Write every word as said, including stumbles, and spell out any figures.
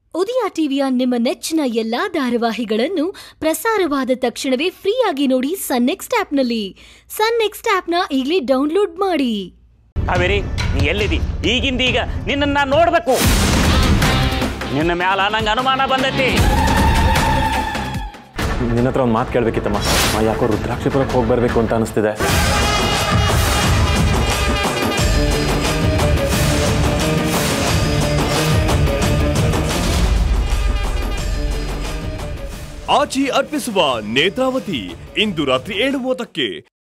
ಉದಯ ಟಿವಿಯ ನಿಮ್ಮ ನೆಚ್ಚಿನ ಎಲ್ಲಾ ಧಾರಾವಾಹಿಗಳನ್ನು ಪ್ರಸಾರವಾದ ತಕ್ಷಣವೇ ಫ್ರೀಯಾಗಿ ನೋಡಿ ಸನ್ ನೆಕ್ಸ್ಟ್ ಆಪ್ನಲ್ಲಿ. ಸನ್ ನೆಕ್ಸ್ಟ್ ಆಪ್ನ ಈಗಲೇ ಡೌನ್ಲೋಡ್ ಮಾಡಿ. ಕಾವೇರಿ, ನೀ ಎಲ್ಲಿದಿ? ಈಗಿಂದೀಗ ನಿನ್ನನ್ನು ನೋಡಬೇಕು. ನಿನ್ನ ಮ್ಯಾಲ ನಂಗೆ ಅನುಮಾನ ಬಂದೈತಿ. ನಿನ್ನ ಹತ್ರ ಒಂದು ಮಾತು ಕೇಳಬೇಕಿತ್ತಮ್ಮ. ಯಾಕೋ ರುದ್ರಾಕ್ಷಿಪುರಕ್ಕೆ ಹೋಗಿ ಬರಬೇಕು ಅಂತ ಅನಿಸ್ತಿದೆ. ಆಚಿ ಅರ್ಪಿಸುವ ನೇತ್ರಾವತಿ ಇಂದು ರಾತ್ರಿ ಏಳು ಮೂವತ್ತಕ್ಕೆ.